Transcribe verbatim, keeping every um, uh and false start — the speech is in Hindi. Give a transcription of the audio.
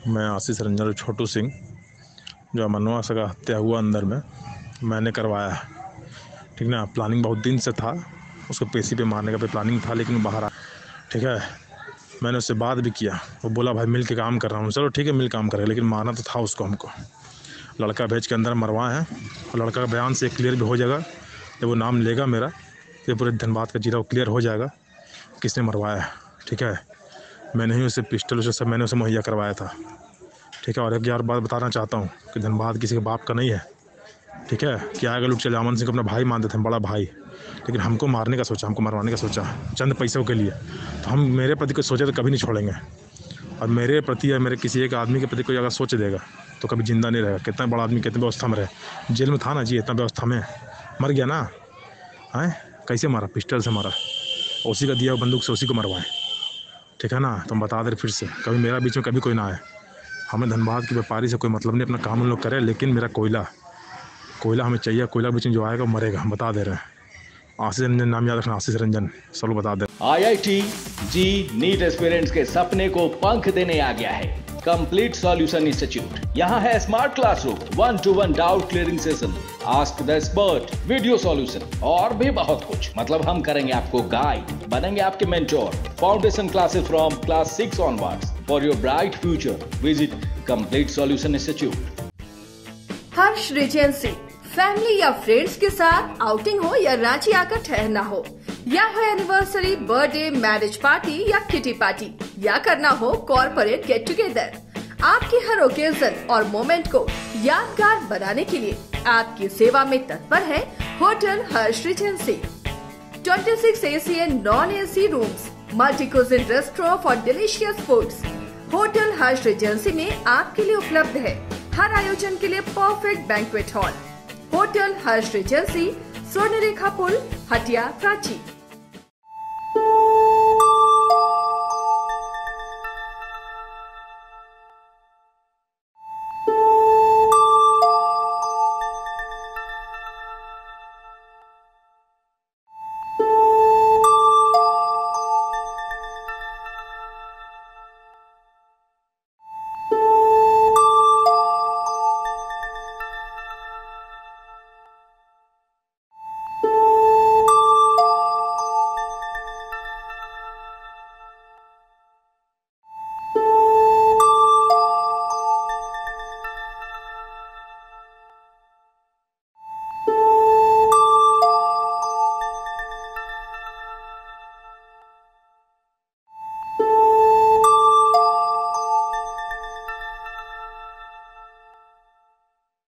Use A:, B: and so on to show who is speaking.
A: मैं आशीष रंजन छोटू सिंह, जो अमनवा का हत्या हुआ अंदर में मैंने करवाया है। ठीक ना, प्लानिंग बहुत दिन से था, उसको पेशी पे मारने का भी प्लानिंग था, लेकिन बाहर आ ठीक है। मैंने उससे बात भी किया, वो बोला भाई मिल के काम कर रहा हूँ। चलो ठीक है, मिल काम करें, लेकिन मारना तो था उसको। हमको लड़का भेज के अंदर मरवाए हैं, और लड़का का बयान से क्लियर भी हो जाएगा। जब वो नाम लेगा मेरा, ये पूरे धनबाद का जिला क्लियर हो जाएगा किसने मरवाया है। ठीक है, मैंने ही उसे पिस्टल उसे सब मैंने उसे मुहैया करवाया था। ठीक है, और एक यार बात बताना चाहता हूँ कि धनबाद किसी के बाप का नहीं है। ठीक है, क्या अगर लोग चले अमन सिंह को अपना भाई मानते थे, बड़ा भाई, लेकिन हमको मारने का सोचा, हमको मरवाने का सोचा चंद पैसों के लिए। तो हम मेरे प्रति कुछ सोचे तो कभी नहीं छोड़ेंगे, और मेरे प्रति या मेरे किसी एक आदमी के प्रति कोई अगर सोच देगा तो कभी जिंदा नहीं रहेगा। कितना बड़ा आदमी कितनी व्यवस्था में रहे, जेल में था ना जी, इतना व्यवस्था में मर गया ना। है कैसे मारा? पिस्टल से मारा, उसी का दिया बंदूक से उसी को मरवाए। ठीक है ना, तुम बता दे फिर से, कभी मेरा बीच में कभी कोई ना आए। हमें धनबाद की व्यापारी से कोई मतलब नहीं, अपना काम उन लोग करें, लेकिन मेरा कोयला कोयला हमें चाहिए। कोयला बीच में जो आएगा मरेगा, हम बता दे रहे हैं। आशीष रंजन नाम याद रखना, आशीष रंजन, सब लोग बता दे।
B: I I T JEE NEET aspirants के सपने को पंख देने आ गया है कंप्लीट सॉल्यूशन इंस्टीट्यूट। यहाँ है smart classroom, one to one doubt clearing session, ask the expert, video solution और भी बहुत कुछ। मतलब हम करेंगे आपको गाइड, बनेंगे आपके mentor. Foundation classes from class six onwards for your bright future. Visit complete solution institute.
C: Harsh regency, family या फ्रेंड्स के साथ आउटिंग हो या रांची आकर ठहरना हो, या हो एनिवर्सरी, बर्थडे, मैरिज पार्टी या किटी पार्टी, या करना हो कॉर्पोरेट गेट टुगेदर, आपकी हर ओकेजन और मोमेंट को यादगार बनाने के लिए आपकी सेवा में तत्पर है होटल हर्ष रेजेंसी। छब्बीस AC and non AC rooms, multi cuisine restaurant for delicious foods. Hotel Harsh regency में आपके लिए उपलब्ध है हर आयोजन के लिए perfect banquet hall. Hotel Harsh regency, Swarnarekha पुल, हटिया, रांची।